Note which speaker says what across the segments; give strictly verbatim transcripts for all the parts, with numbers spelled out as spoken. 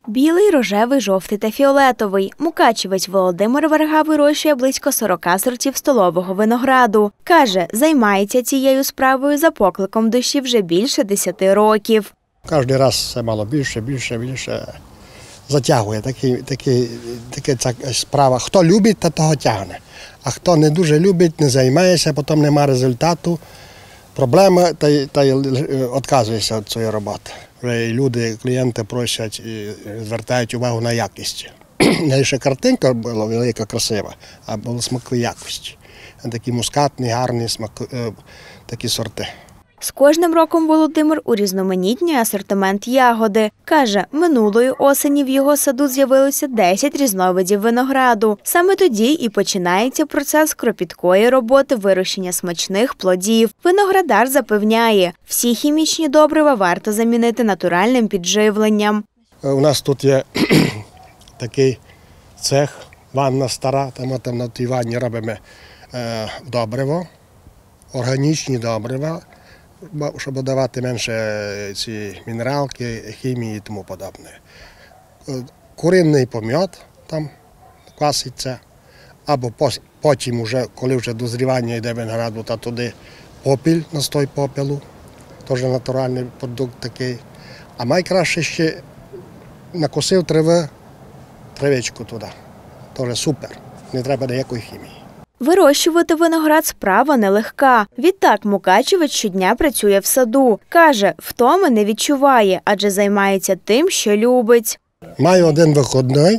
Speaker 1: Білий, рожевий, жовтий та фіолетовий. Мукачівець Володимир Варга вирощує близько сорока сортів столового винограду. Каже, займається цією справою за покликом душі вже більше десяти років.
Speaker 2: Кожен раз все мало більше, більше, більше. Затягує такі, такі, такі справа. Хто любить, то того тягне. А хто не дуже любить, не займається, потім немає результату. Проблема, та й, та й відказується від цієї роботи. Вже люди, клієнти просять і звертають увагу на якість. Не лише картинка була велика, красива, а були смакові якості. Такі мускатні, гарні смак, такі сорти.
Speaker 1: З кожним роком Володимир урізноманітнює асортимент ягоди. Каже, минулої осені в його саду з'явилося десять різновидів винограду. Саме тоді і починається процес кропіткої роботи вирощення смачних плодів. Виноградар запевняє, всі хімічні добрива варто замінити натуральним підживленням.
Speaker 2: У нас тут є такий цех, ванна стара, там, там на тій ванні робимо е, добриво, органічні добрива, щоб давати менше ці мінералки, хімії і тому подобне. Куринний пом'ят там кваситься, або потім, вже, коли вже дозрівання йде винограду, та туди попіль, настой попелу, теж натуральний продукт такий. А найкраще ще накосив трави, травичку туди, теж супер, не треба ніякої хімії.
Speaker 1: Вирощувати виноград – справа нелегка. Відтак Мукачівець щодня працює в саду. Каже, втоми не відчуває, адже займається тим, що любить.
Speaker 2: Маю один вихідний,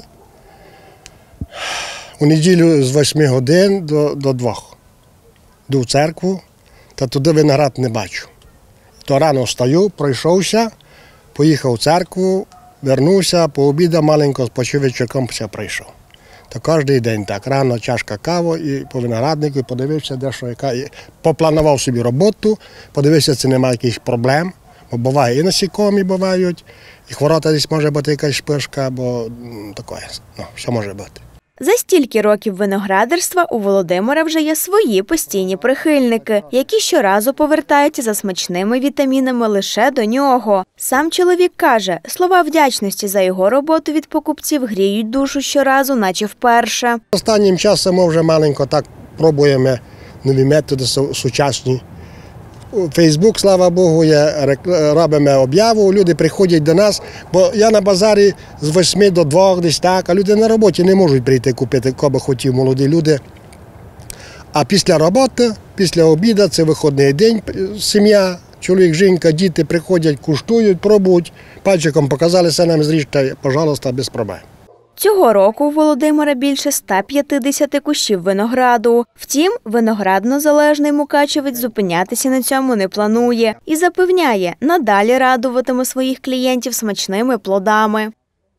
Speaker 2: у неділю з восьми годин до, до двох. Йду в церкву, та туди виноград не бачу. То рано встаю, пройшовся, поїхав в церкву, вернувся, пообідав маленько, спочив вечірком, все прийшов. То кожен день так, рано чашка кави і по винограднику, і подивився, де що, яка. І попланував собі роботу, подивився, чи немає якихось проблем, бо буває і насікомі бувають, і хворота десь може бути якась шпишка, бо таке, ну, все може бути.
Speaker 1: За стільки років виноградарства у Володимира вже є свої постійні прихильники, які щоразу повертаються за смачними вітамінами лише до нього. Сам чоловік каже, слова вдячності за його роботу від покупців гріють душу щоразу, наче вперше.
Speaker 2: Останнім часом ми вже маленько так пробуємо нові методи сучасні. Фейсбук, слава Богу, є, робимо об'яву, люди приходять до нас, бо я на базарі з восьми до двох десь так, а люди на роботі не можуть прийти купити, кого би хотів молоді люди. А після роботи, після обіду, це вихідний день, сім'я, чоловік, жінка, діти приходять, куштують, пробують, пальчиком показалися нам, зріжте, пожалуйста, без проблем.
Speaker 1: Цього року у Володимира більше ста п'ятдесяти кущів винограду. Втім, виноградно-залежний мукачівець зупинятися на цьому не планує і запевняє, надалі радуватиме своїх клієнтів смачними плодами.